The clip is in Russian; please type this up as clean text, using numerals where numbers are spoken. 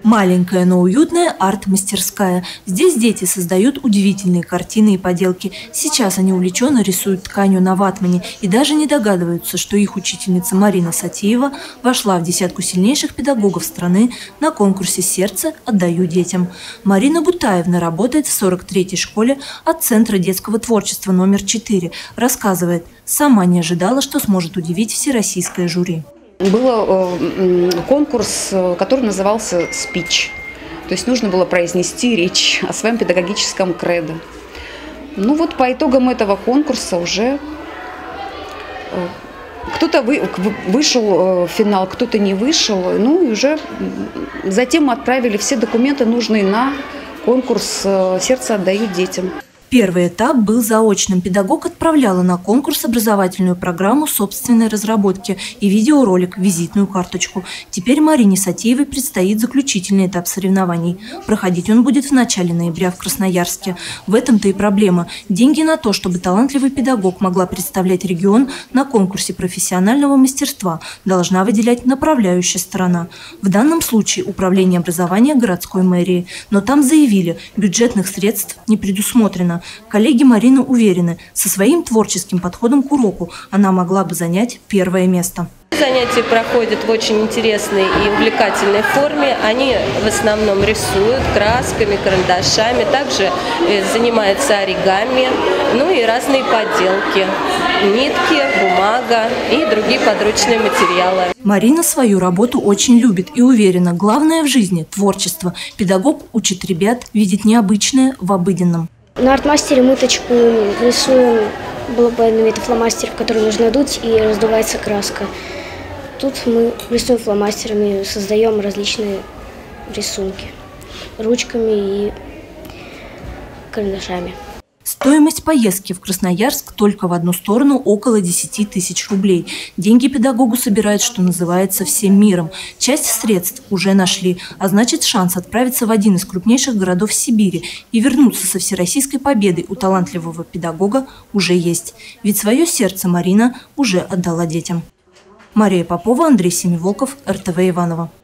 Маленькая, но уютная арт-мастерская. Здесь дети создают удивительные картины и поделки. Сейчас они увлеченно рисуют тканью на ватмане и даже не догадываются, что их учительница Марина Сатеева вошла в десятку сильнейших педагогов страны на конкурсе «Сердце отдаю детям». Марина Бутаевна работает в 43-й школе от Центра детского творчества номер 4. Рассказывает, сама не ожидала, что сможет удивить всероссийское жюри. Был конкурс, который назывался «Спич». То есть нужно было произнести речь о своем педагогическом кредо. Ну вот по итогам этого конкурса уже кто-то вышел в финал, кто-то не вышел. Ну и уже затем отправили все документы, нужные на конкурс «Сердце отдаю детям». Первый этап был заочным. Педагог отправляла на конкурс образовательную программу собственной разработки и видеоролик, визитную карточку. Теперь Марине Сатеевой предстоит заключительный этап соревнований. Проходить он будет в начале ноября в Красноярске. В этом-то и проблема. Деньги на то, чтобы талантливый педагог могла представлять регион на конкурсе профессионального мастерства, должна выделять направляющая сторона. В данном случае управление образования городской мэрии. Но там заявили, бюджетных средств не предусмотрено. Коллеги Марины уверены, со своим творческим подходом к уроку она могла бы занять первое место. Занятия проходят в очень интересной и увлекательной форме. Они в основном рисуют красками, карандашами, также занимаются оригами, ну и разные поделки, нитки, бумага и другие подручные материалы. Марина свою работу очень любит и уверена, главное в жизни – творчество. Педагог учит ребят видеть необычное в обыденном. На арт-мастере мы точку рисуем баллопойными, это фломастеров, которые нужно дуть, и раздувается краска. Тут мы рисуем фломастерами, создаем различные рисунки ручками и карандашами. Стоимость поездки в Красноярск только в одну сторону около 10 тысяч рублей. Деньги педагогу собирают, что называется, всем миром. Часть средств уже нашли, а значит, шанс отправиться в один из крупнейших городов Сибири и вернуться со всероссийской победой у талантливого педагога уже есть. Ведь свое сердце Марина уже отдала детям. Мария Попова, Андрей Семиволков, РТВ Иваново.